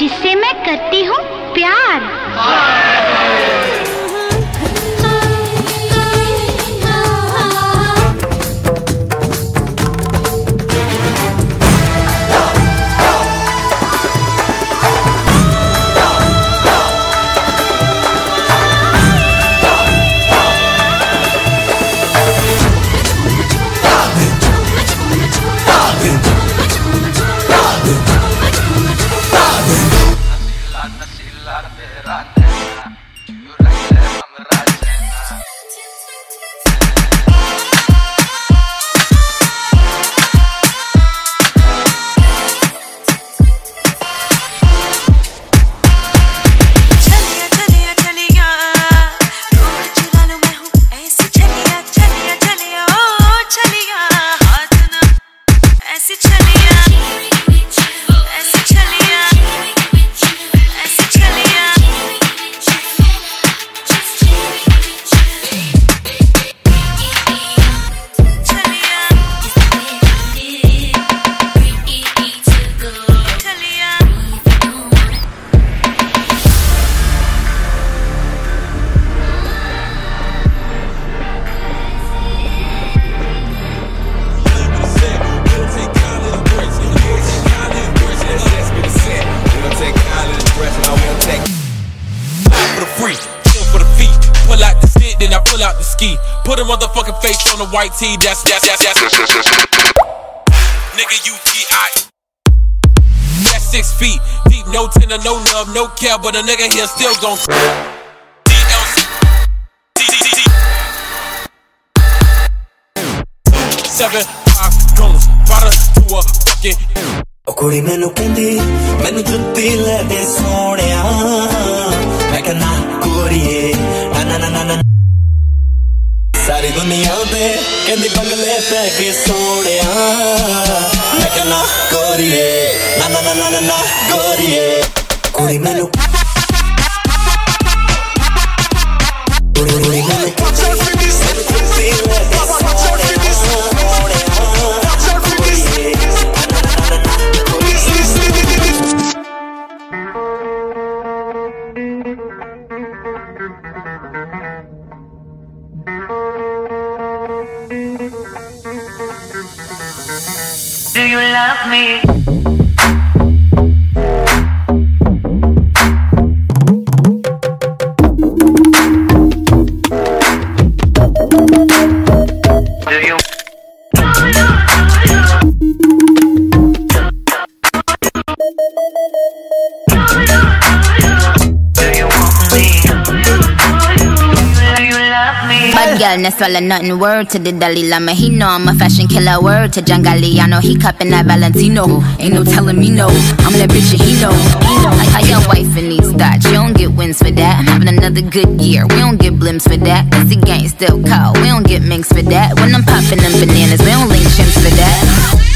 जिससे मैं करती हूँ प्यार। Put a motherfucking face on the white tee, that's nigga UTI. That's 6 feet deep, no tender, no love, no care, but a nigga here still gon' DLC. 7-5 guns, bought her to a fucking. O कुड़ी मैनू कहंदी मैनू जुत्ती ले दे सोहणिया मैं कहना कुड़िए ना ना ना ना सारी दुनिया पे कहंदी बंगले पे के सोहणिया मैं कहना कुड़िए ना ना ना ना ना कुड़िए कुड़ी मैनू कुड़ी मैनू Do you love me? Bad girl, no swallow nothing. Word to the Dalai Lama, he know I'm a fashion killer. Word to John Galliano, he cupping that Valentino. Ain't no telling me no, I'm that bitch and he know. Like how your wife in these thoughts, you don't get wins for that. I'm having another good year, we don't get blimps for that. Cause the gang still cold, we don't get minks for that. When I'm popping them bananas, we don't link chimps for that.